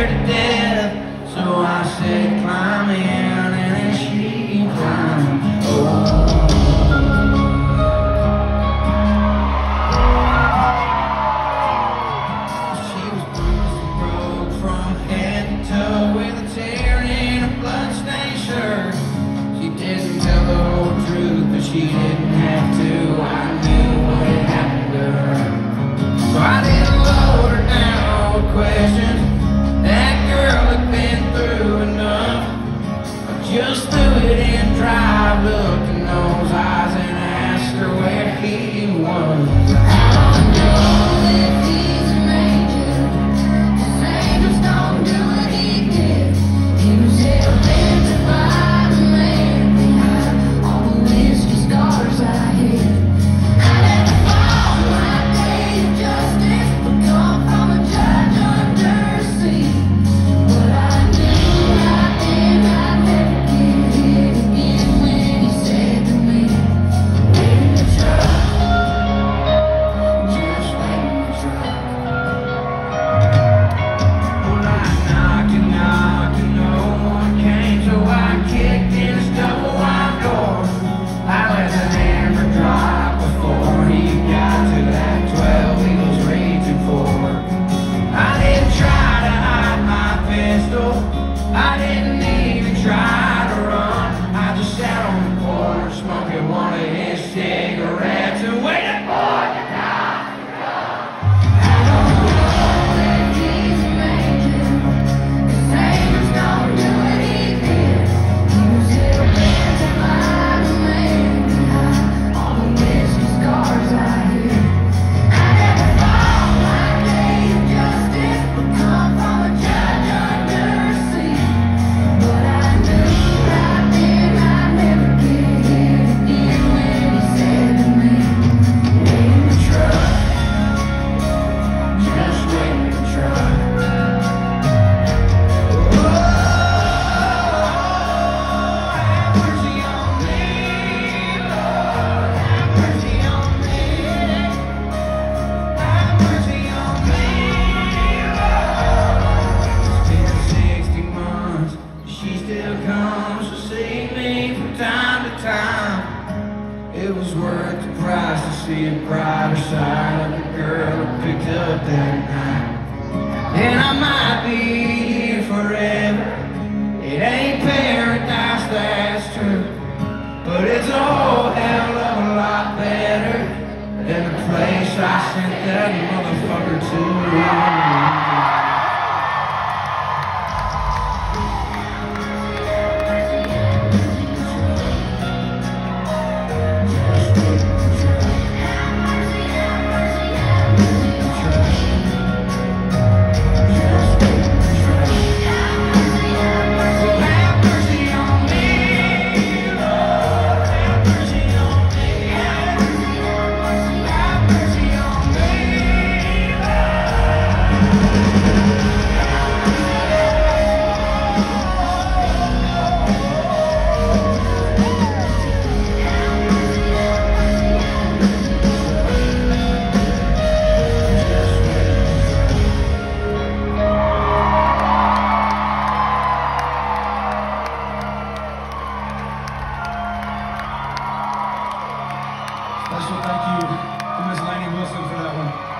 scared to death. So I said, climb in, and then she climbed. She was bruised and broke from head to toe with a tear in her bloodstained shirt. She didn't tell the whole truth, but she didn't have to. I knew what had happened to her. So I didn't load her down with questions. That girl had been through enough. I just threw it in drive, looked in those eyes and asked her where he was. I don't know if he's an angel. His angels don't do what he did. He was hell-bent by the man behind all the whiskey scars I hid. I never thought my day of justice would come from a judge under a sea. But I knew right then I'd never get hit again when he said to me, wait in the truck, just wait in the truck. Well, I knocked and knocked and no one came, so I kicked in his double wide door. I let the hammer drop before he got to that 12 he was reaching for. I didn't try to hide my pistol, I didn't even try to run. I just sat on the corner smoking one of his cigarettes and waited for the cops to come. I don't know if he's an angel. His angels don't do what he did. He was hell-bent by the man behind all the whiskey scars I hid. I never thought my day of justice would come from a judge under a sea. But I knew right then I'd never get hit again when he said to me, wait in the truck, just wait in the truck. Oh, have mercy on me, Lord, have mercy on me. Have mercy on me, Lord. It's been 60 months, she still comes to see me from time to time. It was worth the price to see a brighter side of the girl I picked up that night. And I might be here forever. It ain't paradise, that's true, but it's a whole hell of a lot better than the place I sent that motherfucker to. Special thank you to Miss Lainey Wilson for that one.